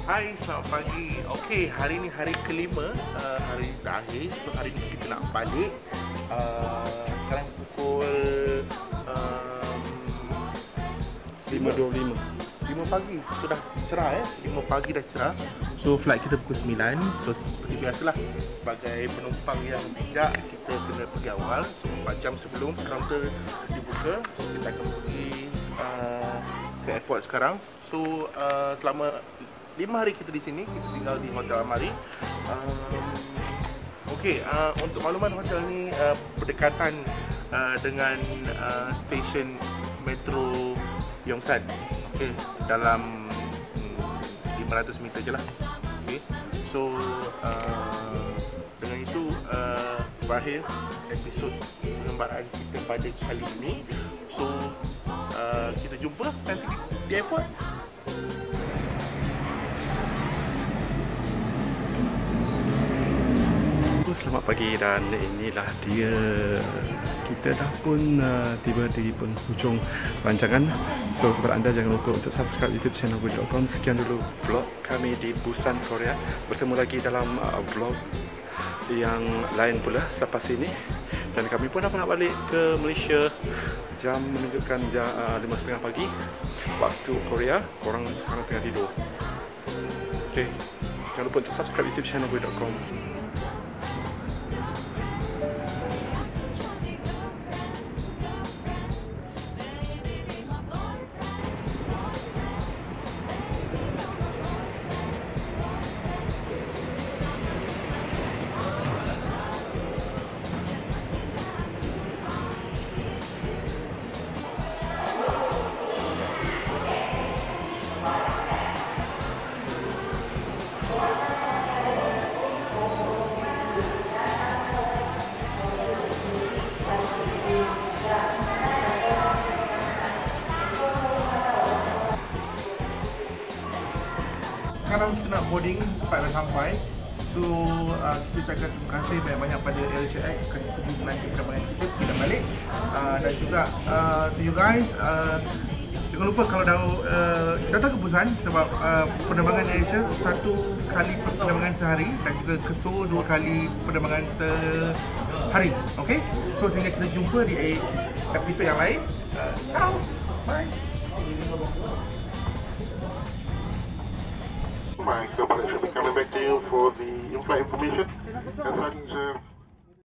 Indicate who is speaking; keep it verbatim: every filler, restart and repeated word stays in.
Speaker 1: Hai, selamat pagi. Okey, hari ni hari kelima, uh, hari terakhir. So hari ni kita nak balik. Uh, sekarang pukul um,
Speaker 2: lima dua puluh lima.
Speaker 1: lima pagi. Sudah cerah eh. lima pagi dah cerah. So flight kita pukul sembilan. So seperti biasalah, sebagai penumpang yang bijak, kita kena pergi awal. So empat jam sebelum kaunter dibuka, so, kita akan pergi uh, ke airport sekarang. So uh, selama lima hari kita di sini, kita tinggal di Hotel Amari. Um, Okey, uh, untuk makluman, hotel ni uh, berdekatan uh, dengan uh, stesen metro Yongsan. Okey, dalam hmm, lima ratus meter je lah. Okey, so uh, dengan itu uh, berakhir episod pengembaraan kita pada kali ini. So uh, kita jumpa nanti di airport.
Speaker 2: Selamat pagi, dan inilah dia, kita dah pun uh, tiba di penghujung rancangan. So kepada anda, jangan lupa untuk subscribe YouTube channel Wheel dot com. Sekian dulu vlog kami di Busan, Korea. Bertemu lagi dalam uh, vlog yang lain pula selepas ini. Dan kami pun dah nak balik ke Malaysia. Jam menunjukkan jam uh, lima tiga puluh pagi waktu Korea. Korang sekarang tengah tidur. Okay, jangan lupa untuk subscribe YouTube channel Wheel dot com.
Speaker 1: Sekarang kita nak boarding, flight dah sampai. So uh, kita cakap terima kasih banyak-banyak pada AirAsia X kerana sudi melanjut penerbangan kita. Kita balik uh, dan juga uh, to you guys, uh, jangan lupa kalau dah uh, datang ke Busan, sebab uh, penerbangan AirAsia satu kali penerbangan sehari dan juga ke Seoul dua kali penerbangan sehari. Okay, so sehingga kita jumpa di episod yang lain. uh, Ciao, bye. My co-pilot should be coming back to you for the in-flight information. As such, uh